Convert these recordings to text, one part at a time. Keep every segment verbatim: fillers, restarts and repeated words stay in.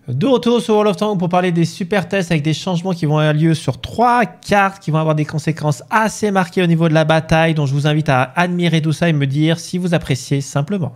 De retour sur World of Tanks pour parler des super tests avec des changements qui vont avoir lieu sur trois cartes qui vont avoir des conséquences assez marquées au niveau de la bataille, dont je vous invite à admirer tout ça et me dire si vous appréciez simplement.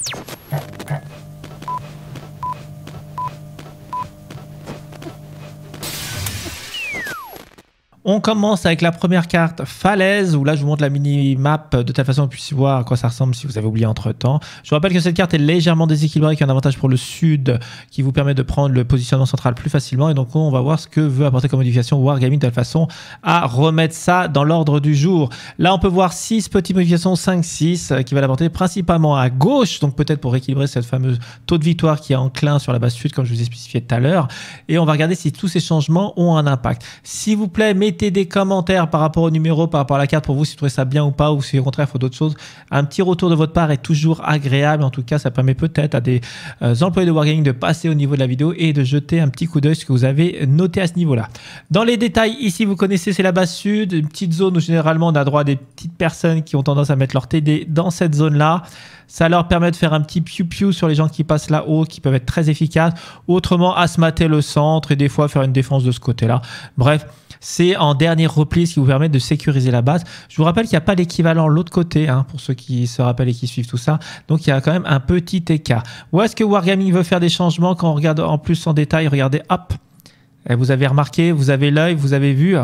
On commence avec la première carte Falaise, où là je vous montre la mini-map de telle façon que vous puissiez voir à quoi ça ressemble si vous avez oublié entre temps. Je vous rappelle que cette carte est légèrement déséquilibrée, qui a un avantage pour le sud qui vous permet de prendre le positionnement central plus facilement. Et donc on va voir ce que veut apporter comme modification Wargaming de telle façon à remettre ça dans l'ordre du jour. Là on peut voir six petites modifications, cinq six, qui va l'apporter principalement à gauche, donc peut-être pour rééquilibrer cette fameuse taux de victoire qui est enclin sur la base sud, comme je vous ai spécifié tout à l'heure. Et on va regarder si tous ces changements ont un impact. S'il vous plaît, mettez Mettez des commentaires par rapport au numéro, par rapport à la carte pour vous, si vous trouvez ça bien ou pas, ou si au contraire il faut d'autres choses. Un petit retour de votre part est toujours agréable. En tout cas, ça permet peut-être à des euh, employés de Wargaming de passer au niveau de la vidéo et de jeter un petit coup d'œil ce que vous avez noté à ce niveau-là. Dans les détails, ici, vous connaissez, c'est la base sud, une petite zone où généralement on a droit à des petites personnes qui ont tendance à mettre leur T D dans cette zone-là. Ça leur permet de faire un petit piou-piou sur les gens qui passent là-haut, qui peuvent être très efficaces. Autrement, à se mater le centre et des fois faire une défense de ce côté-là. Bref, c'est en dernier repli ce qui vous permet de sécuriser la base. Je vous rappelle qu'il n'y a pas l'équivalent de l'autre côté, hein, pour ceux qui se rappellent et qui suivent tout ça. Donc, il y a quand même un petit écart. Où est-ce que Wargaming veut faire des changements? Quand on regarde en plus en détail, regardez, hop. Et vous avez remarqué, vous avez l'œil, vous avez vu.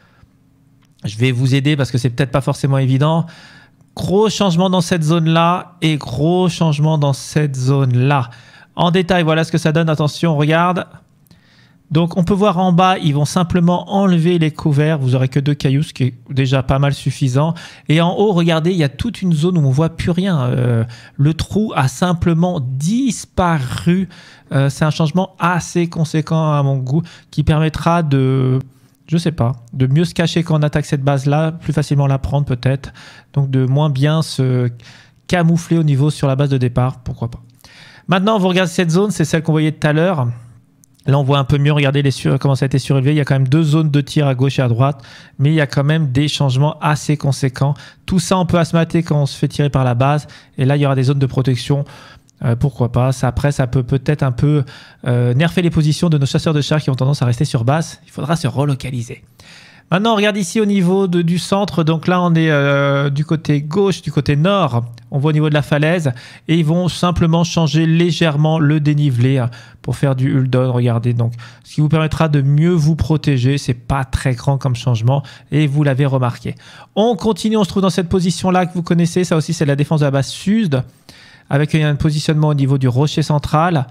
Je vais vous aider parce que c'est peut-être pas forcément évident. Gros changement dans cette zone-là et gros changement dans cette zone-là. En détail, voilà ce que ça donne. Attention, regarde. Donc, on peut voir en bas, ils vont simplement enlever les couverts. Vous n'aurez que deux cailloux, ce qui est déjà pas mal suffisant. Et en haut, regardez, il y a toute une zone où on ne voit plus rien. Euh, le trou a simplement disparu. Euh, c'est un changement assez conséquent à mon goût qui permettra de... Je sais pas, de mieux se cacher quand on attaque cette base-là, plus facilement la prendre peut-être, donc de moins bien se camoufler au niveau sur la base de départ, pourquoi pas. Maintenant, vous regardez cette zone, c'est celle qu'on voyait tout à l'heure. Là, on voit un peu mieux, regardez les sur... comment ça a été surélevé. Il y a quand même deux zones de tir à gauche et à droite, mais il y a quand même des changements assez conséquents. Tout ça, on peut asmater quand on se fait tirer par la base, et là, il y aura des zones de protection. Euh, pourquoi pas. Ça, après, ça peut peut-être un peu euh, nerfer les positions de nos chasseurs de chars qui ont tendance à rester sur base. Il faudra se relocaliser. Maintenant, on regarde ici au niveau de, du centre. Donc là, on est euh, du côté gauche, du côté nord. On voit au niveau de la falaise. Et ils vont simplement changer légèrement le dénivelé hein, pour faire du hull down. Regardez, donc, ce qui vous permettra de mieux vous protéger. C'est pas très grand comme changement. Et vous l'avez remarqué. On continue, on se trouve dans cette position-là que vous connaissez. Ça aussi, c'est la défense de la base sud, avec un positionnement au niveau du rocher central.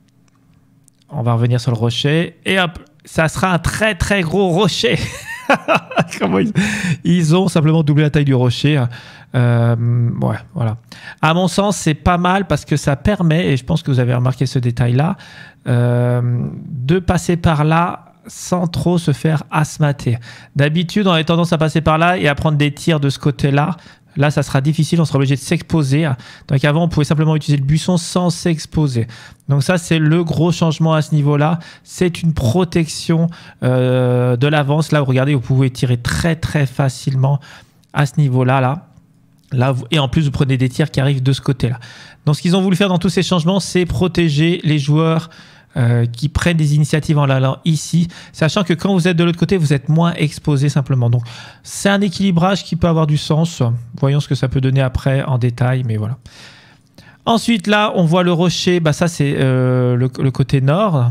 On va revenir sur le rocher. Et hop, ça sera un très très gros rocher. Comment ils... ils ont simplement doublé la taille du rocher. Euh, ouais, voilà. À mon sens, c'est pas mal parce que ça permet, et je pense que vous avez remarqué ce détail-là, euh, de passer par là sans trop se faire asmater. D'habitude, on a tendance à passer par là et à prendre des tirs de ce côté-là. Là, ça sera difficile, on sera obligé de s'exposer. Donc avant, on pouvait simplement utiliser le buisson sans s'exposer. Donc ça, c'est le gros changement à ce niveau-là. C'est une protection euh, de l'avance. Là, vous regardez, vous pouvez tirer très très facilement à ce niveau-là. Là. Là, vous... Et en plus, vous prenez des tirs qui arrivent de ce côté-là. Donc ce qu'ils ont voulu faire dans tous ces changements, c'est protéger les joueurs Euh, qui prennent des initiatives en l'allant ici, sachant que quand vous êtes de l'autre côté, vous êtes moins exposé simplement. Donc, c'est un équilibrage qui peut avoir du sens. Voyons ce que ça peut donner après en détail, mais voilà. Ensuite, là, on voit le rocher. Bah, ça, c'est euh, le, le côté nord.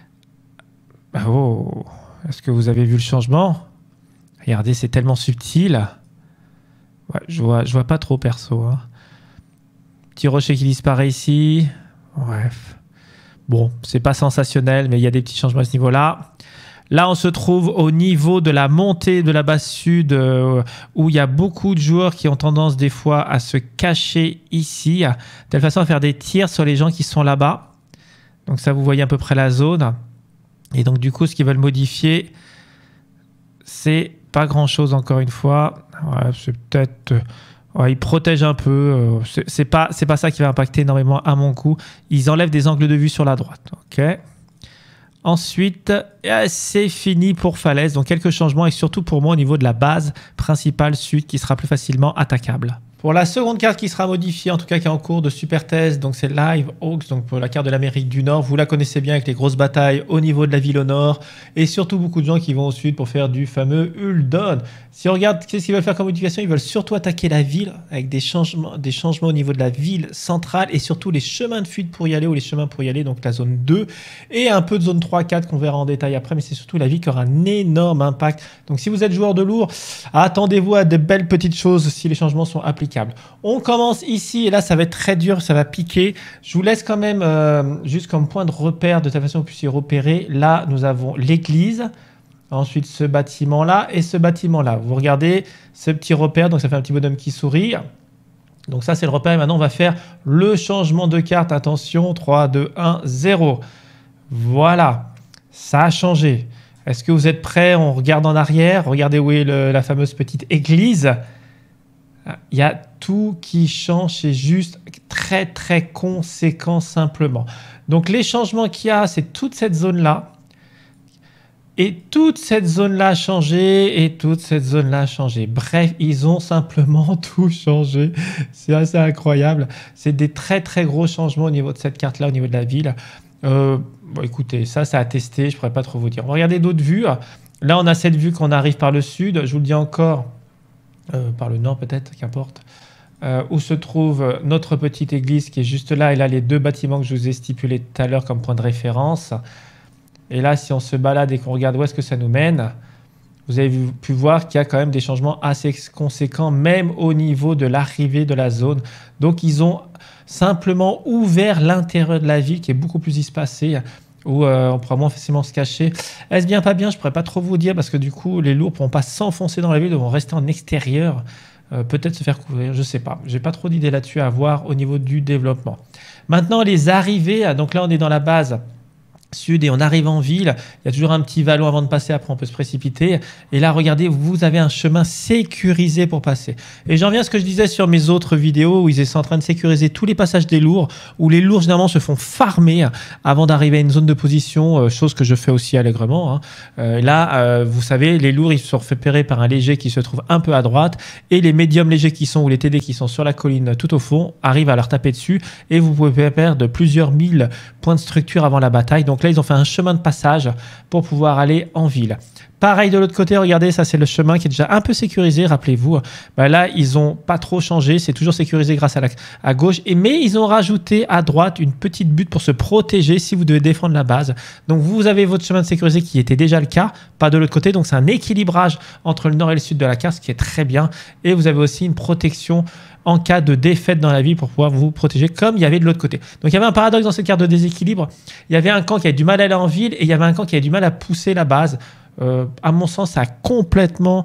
Oh, est-ce que vous avez vu le changement? Regardez, c'est tellement subtil. Ouais, je vois, je vois pas trop perso. Hein. Petit rocher qui disparaît ici. Bref. Bon, c'est pas sensationnel, mais il y a des petits changements à ce niveau-là. Là, on se trouve au niveau de la montée de la base sud, euh, où il y a beaucoup de joueurs qui ont tendance des fois à se cacher ici, de telle façon à faire des tirs sur les gens qui sont là-bas. Donc ça, vous voyez à peu près la zone. Et donc du coup, ce qu'ils veulent modifier, c'est pas grand-chose encore une fois. Ouais, c'est peut-être... Ouais, ils protègent un peu. Euh, c'est pas, c'est pas ça qui va impacter énormément à mon coup. Ils enlèvent des angles de vue sur la droite. Ok. Ensuite, c'est fini pour Falaise. Donc quelques changements et surtout pour moi au niveau de la base principale sud qui sera plus facilement attaquable. Pour la seconde carte qui sera modifiée, en tout cas qui est en cours de super test, donc c'est Live Oaks, donc pour la carte de l'Amérique du Nord. Vous la connaissez bien avec les grosses batailles au niveau de la ville au nord et surtout beaucoup de gens qui vont au sud pour faire du fameux Uldon. Si on regarde qu'est-ce qu'ils veulent faire comme modification, ils veulent surtout attaquer la ville avec des changements, des changements au niveau de la ville centrale et surtout les chemins de fuite pour y aller ou les chemins pour y aller, donc la zone deux et un peu de zone trois quatre qu'on verra en détail après, mais c'est surtout la ville qui aura un énorme impact. Donc si vous êtes joueur de lourd, attendez-vous à de belles petites choses si les changements sont appliqués. On commence ici et là ça va être très dur, ça va piquer. Je vous laisse quand même euh, juste comme point de repère de telle façon que vous puissiez repérer. Là nous avons l'église, ensuite ce bâtiment là et ce bâtiment là. Vous regardez ce petit repère, donc ça fait un petit bonhomme qui sourit. Donc ça c'est le repère et maintenant on va faire le changement de carte. Attention, trois, deux, un, zéro. Voilà, ça a changé. Est-ce que vous êtes prêts? On regarde en arrière, regardez où est le, la fameuse petite église. Il y a tout qui change, c'est juste très très conséquent simplement. Donc les changements qu'il y a, c'est toute cette zone-là. Et toute cette zone-là a changé, et toute cette zone-là a changé. Bref, ils ont simplement tout changé. C'est assez incroyable. C'est des très très gros changements au niveau de cette carte-là, au niveau de la ville. Euh, bon, écoutez, ça, ça a testé, je ne pourrais pas trop vous dire. On va regarder d'autres vues. Là, on a cette vue qu'on arrive par le sud. Je vous le dis encore. Euh, par le nord peut-être, qu'importe, euh, où se trouve notre petite église qui est juste là, et là les deux bâtiments que je vous ai stipulés tout à l'heure comme point de référence. Et là, si on se balade et qu'on regarde où est-ce que ça nous mène, vous avez vu, pu voir qu'il y a quand même des changements assez conséquents, même au niveau de l'arrivée de la zone. Donc ils ont simplement ouvert l'intérieur de la ville qui est beaucoup plus espacé, où euh, on pourra moins facilement se cacher. Est-ce bien, pas bien? Je ne pourrais pas trop vous dire, parce que du coup, les lourds ne pourront pas s'enfoncer dans la ville, ils vont rester en extérieur, euh, peut-être se faire couvrir, je ne sais pas. Je n'ai pas trop d'idées là-dessus à avoir au niveau du développement. Maintenant, les arrivées, donc là, on est dans la base sud et on arrive en ville, il y a toujours un petit vallon avant de passer, après on peut se précipiter, et là regardez, vous avez un chemin sécurisé pour passer. Et j'en viens à ce que je disais sur mes autres vidéos où ils étaient en train de sécuriser tous les passages des lourds, où les lourds généralement se font farmer avant d'arriver à une zone de position, euh, chose que je fais aussi allègrement, hein. Euh, là euh, vous savez, les lourds ils sont repérés par un léger qui se trouve un peu à droite, et les médiums légers qui sont, ou les T D qui sont sur la colline tout au fond, arrivent à leur taper dessus, et vous pouvez perdre plusieurs mille points de structure avant la bataille. Donc là, ils ont fait un chemin de passage pour pouvoir aller en ville. Pareil de l'autre côté, regardez, ça c'est le chemin qui est déjà un peu sécurisé, rappelez-vous. Ben là, ils n'ont pas trop changé, c'est toujours sécurisé grâce à, la, à gauche. Et, mais ils ont rajouté à droite une petite butte pour se protéger si vous devez défendre la base. Donc vous avez votre chemin de sécurité qui était déjà le cas, pas de l'autre côté. Donc c'est un équilibrage entre le nord et le sud de la carte, ce qui est très bien. Et vous avez aussi une protection en cas de défaite dans la ville pour pouvoir vous protéger comme il y avait de l'autre côté. Donc il y avait un paradoxe dans cette carte de déséquilibre. Il y avait un camp qui avait du mal à aller en ville et il y avait un camp qui avait du mal à pousser la base. Euh, à mon sens, ça a complètement...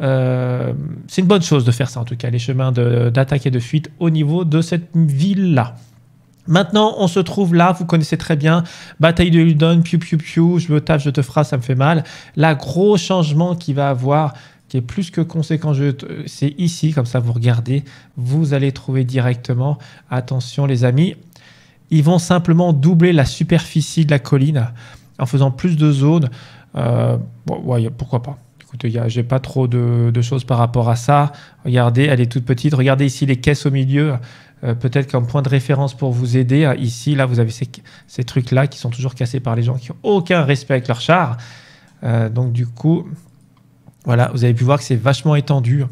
Euh, c'est une bonne chose de faire ça en tout cas, les chemins d'attaque et de fuite au niveau de cette ville-là. Maintenant, on se trouve là, vous connaissez très bien, bataille de Uldon, piou piou piou, je me tape, je te frappe, ça me fait mal. Là, gros changement qu'il va avoir, qui est plus que conséquent, c'est ici, comme ça vous regardez, vous allez trouver directement, attention les amis, ils vont simplement doubler la superficie de la colline en faisant plus de zones, euh, bon, ouais, pourquoi pas. Écoutez, je n'ai pas trop de, de choses par rapport à ça, regardez, elle est toute petite, regardez ici les caisses au milieu, euh, peut-être comme point de référence pour vous aider, ici, là vous avez ces, ces trucs-là qui sont toujours cassés par les gens qui n'ont aucun respect avec leur char, euh, donc du coup... Voilà, vous avez pu voir que c'est vachement étendu.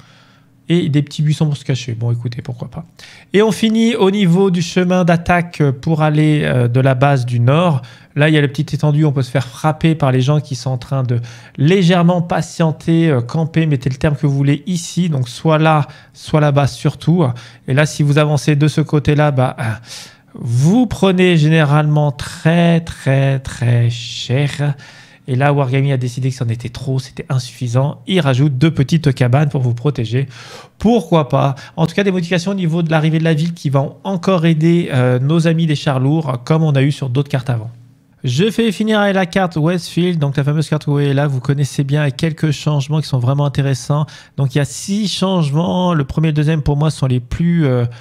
Et des petits buissons pour se cacher. Bon, écoutez, pourquoi pas. Et on finit au niveau du chemin d'attaque pour aller euh, de la base du nord. Là, il y a le petit étendu, on peut se faire frapper par les gens qui sont en train de légèrement patienter, euh, camper, mettez le terme que vous voulez ici. Donc, soit là, soit là-bas surtout. Et là, si vous avancez de ce côté-là, bah... Euh, vous prenez généralement très, très, très cher. Et là, Wargaming a décidé que c'en était trop, c'était insuffisant. Il rajoute deux petites cabanes pour vous protéger. Pourquoi pas? En tout cas, des modifications au niveau de l'arrivée de la ville qui vont encore aider euh, nos amis des chars lourds, comme on a eu sur d'autres cartes avant. Je fais finir avec la carte Westfield, donc la fameuse carte où elle est là, vous connaissez bien, avec quelques changements qui sont vraiment intéressants. Donc il y a six changements. Le premier et le deuxième, pour moi, sont les plus... Euh,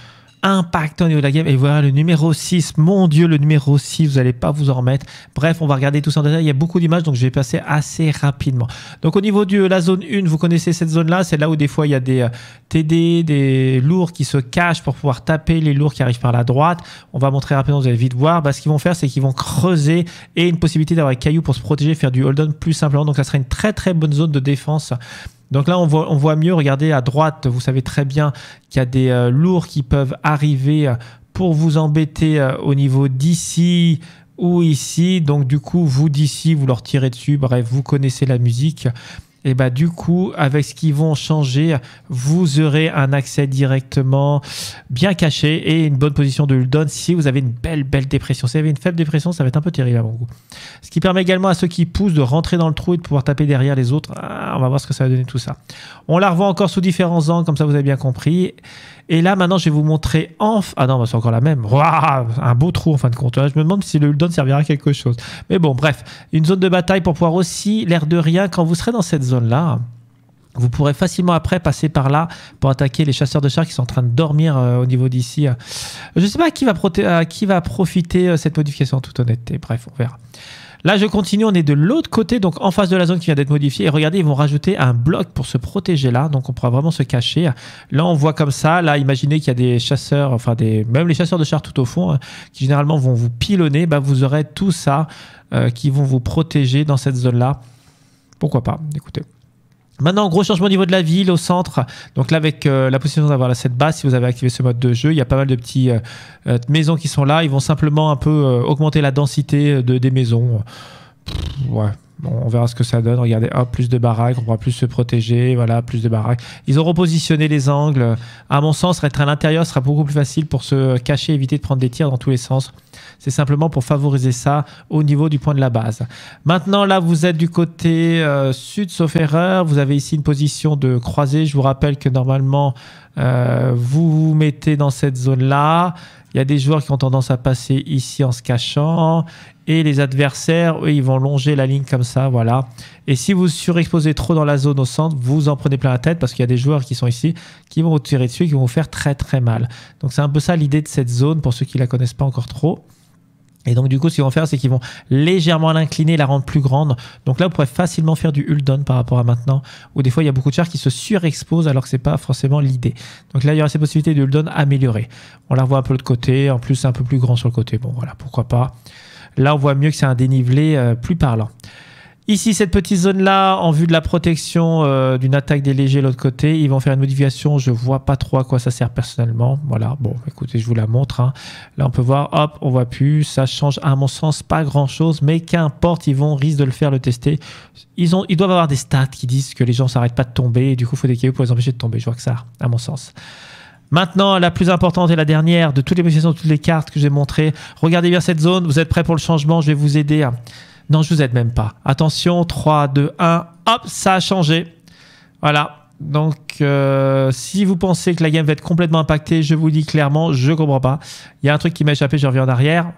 impactant au niveau de la game. Et voilà le numéro six, mon Dieu, le numéro six, vous n'allez pas vous en remettre. Bref, on va regarder tout ça en détail. Il y a beaucoup d'images, donc je vais passer assez rapidement. Donc au niveau de la zone un, vous connaissez cette zone-là, c'est là où des fois il y a des euh, T D, des lourds qui se cachent pour pouvoir taper les lourds qui arrivent par la droite. On va montrer rapidement, vous allez vite voir. Bah, ce qu'ils vont faire, c'est qu'ils vont creuser et une possibilité d'avoir des cailloux pour se protéger, faire du hold-on plus simplement. Donc ça serait une très très bonne zone de défense. Donc là, on voit, on voit mieux. Regardez à droite, vous savez très bien qu'il y a des euh, lourds qui peuvent arriver pour vous embêter euh, au niveau d'ici ou ici. Donc du coup, vous d'ici, vous leur tirez dessus. Bref, vous connaissez la musique. Et bah du coup, avec ce qu'ils vont changer, vous aurez un accès directement bien caché et une bonne position de hold-on si vous avez une belle, belle dépression. Si vous avez une faible dépression, ça va être un peu terrible à mon goût. Ce qui permet également à ceux qui poussent de rentrer dans le trou et de pouvoir taper derrière les autres. Ah, on va voir ce que ça va donner tout ça. On la revoit encore sous différents angles, comme ça vous avez bien compris. Et là, maintenant, je vais vous montrer enfin... Ah non, bah, c'est encore la même. Waouh, un beau trou en fin de compte. Je me demande si le hold-on servira à quelque chose. Mais bon, bref. Une zone de bataille pour pouvoir aussi, l'air de rien, quand vous serez dans cette zone-là, vous pourrez facilement après passer par là pour attaquer les chasseurs de chars qui sont en train de dormir euh, au niveau d'ici. Je ne sais pas à qui va, à qui va profiter euh, cette modification en toute honnêteté. Bref, on verra. Là, je continue, on est de l'autre côté, donc en face de la zone qui vient d'être modifiée. Et regardez, ils vont rajouter un bloc pour se protéger là, donc on pourra vraiment se cacher. Là, on voit comme ça. Là, imaginez qu'il y a des chasseurs, enfin des, même les chasseurs de chars tout au fond, hein, qui généralement vont vous pilonner. Bah, vous aurez tout ça euh, qui vont vous protéger dans cette zone-là. Pourquoi pas, écoutez. Maintenant, gros changement au niveau de la ville, au centre. Donc là, avec euh, la possibilité d'avoir cette base, si vous avez activé ce mode de jeu, il y a pas mal de petites euh, euh, maisons qui sont là. Ils vont simplement un peu euh, augmenter la densité de, des maisons. Pff, ouais. Bon, on verra ce que ça donne. Regardez, hop, plus de baraques, on pourra plus se protéger. Voilà, plus de baraques. Ils ont repositionné les angles. À mon sens, être à l'intérieur sera beaucoup plus facile pour se cacher, éviter de prendre des tirs dans tous les sens. C'est simplement pour favoriser ça au niveau du point de la base. Maintenant, là, vous êtes du côté euh, sud, sauf erreur. Vous avez ici une position de croisée. Je vous rappelle que normalement, euh, vous vous mettez dans cette zone-là. Il y a des joueurs qui ont tendance à passer ici en se cachant. Et les adversaires, eux, ils vont longer la ligne comme ça, voilà. Et si vous surexposez trop dans la zone au centre, vous en prenez plein la tête parce qu'il y a des joueurs qui sont ici qui vont vous tirer dessus et qui vont vous faire très très mal. Donc c'est un peu ça l'idée de cette zone pour ceux qui ne la connaissent pas encore trop. Et donc du coup, ce qu'ils vont faire, c'est qu'ils vont légèrement l'incliner, la rendre plus grande. Donc là, vous pourrez facilement faire du hold-on par rapport à maintenant, où des fois, il y a beaucoup de chars qui se surexposent alors que ce n'est pas forcément l'idée. Donc là, il y aura ces possibilités de hold-on améliorées. On la revoit un peu de l'autre côté, en plus, c'est un peu plus grand sur le côté. Bon, voilà, pourquoi pas. Là, on voit mieux que c'est un dénivelé euh, plus parlant. Ici, cette petite zone-là, en vue de la protection euh, d'une attaque des légers de l'autre côté, ils vont faire une modification. Je ne vois pas trop à quoi ça sert personnellement. Voilà, bon, écoutez, je vous la montre. Hein. Là, on peut voir, hop, on ne voit plus. Ça change, à mon sens, pas grand-chose. Mais qu'importe, ils vont risquer de le faire, le tester. Ils, ont, ils doivent avoir des stats qui disent que les gens ne s'arrêtent pas de tomber. Et du coup, il faut des cailloux pour les empêcher de tomber. Je vois que ça, à mon sens. Maintenant, la plus importante et la dernière de toutes les modifications, de toutes les cartes que j'ai montrées. Regardez bien cette zone. Vous êtes prêts pour le changement? Je vais vous aider. Hein. Non, je vous aide même pas. Attention, trois, deux, un. Hop, ça a changé. Voilà. Donc, euh, si vous pensez que la game va être complètement impactée, je vous dis clairement, je ne comprends pas. Il y a un truc qui m'a échappé, je reviens en arrière.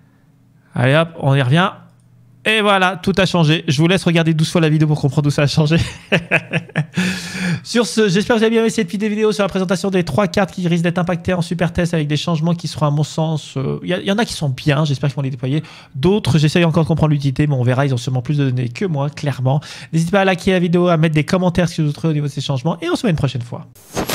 Allez hop, on y revient. Et voilà, tout a changé. Je vous laisse regarder douze fois la vidéo pour comprendre où ça a changé. Sur ce, j'espère que vous avez bien aimé cette petite vidéo sur la présentation des trois cartes qui risquent d'être impactées en super test avec des changements qui seront à mon sens... Il euh, y, y en a qui sont bien, j'espère qu'ils vont les déployer. D'autres, j'essaye encore de comprendre l'utilité, mais on verra, ils ont sûrement plus de données que moi, clairement. N'hésitez pas à liker la vidéo, à mettre des commentaires si vous trouvez au niveau de ces changements, et on se voit une prochaine fois.